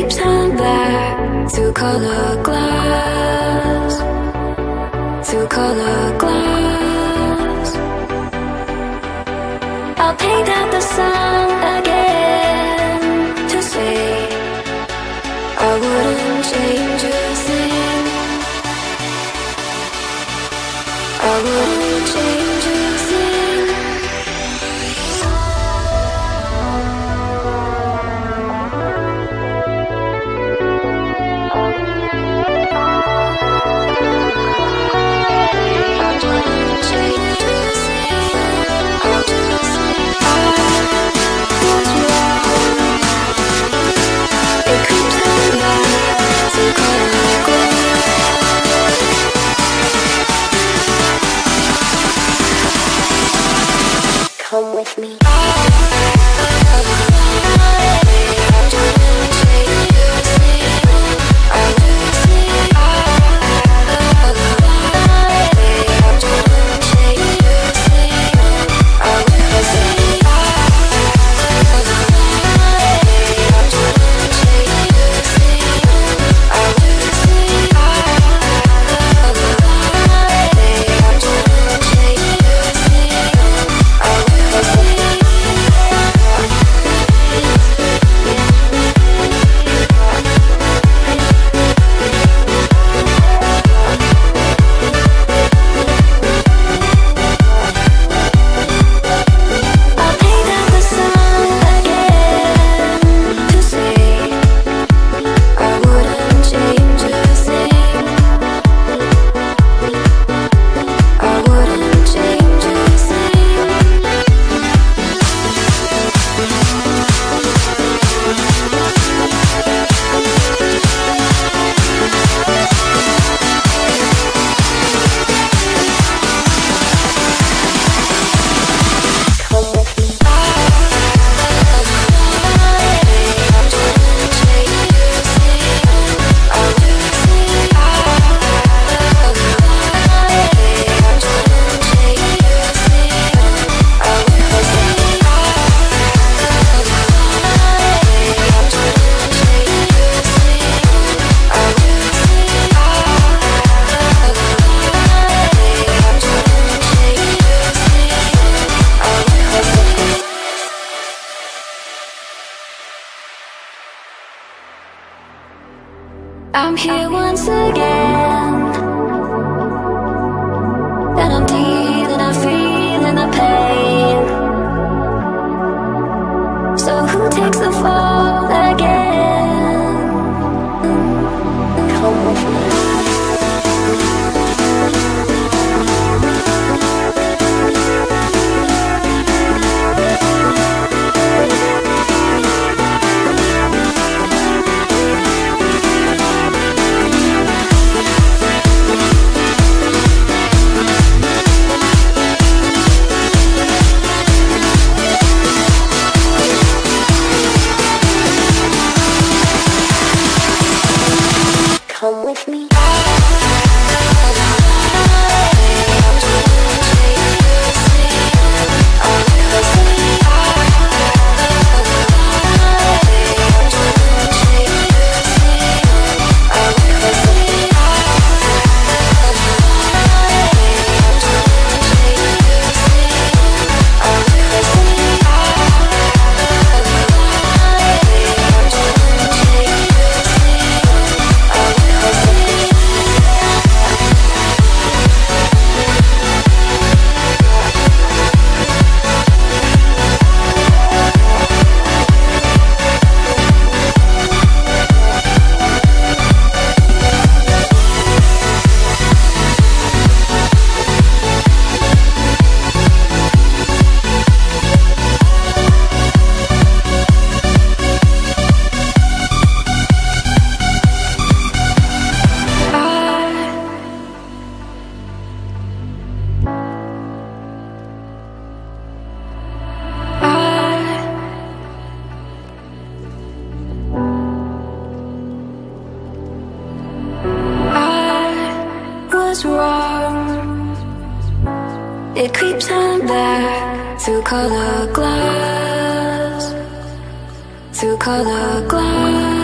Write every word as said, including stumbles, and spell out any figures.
creeps on back to color glass, to color glass. I'll paint out the sun again to say I wouldn't change a thing. I wouldn't change a thing. Come with me. I'm here once again, and I'm dealing, I'm feeling the pain. So who takes the fall again? Come with me. Come with me. Was wrong. It creeps on back to color glass, to color glass.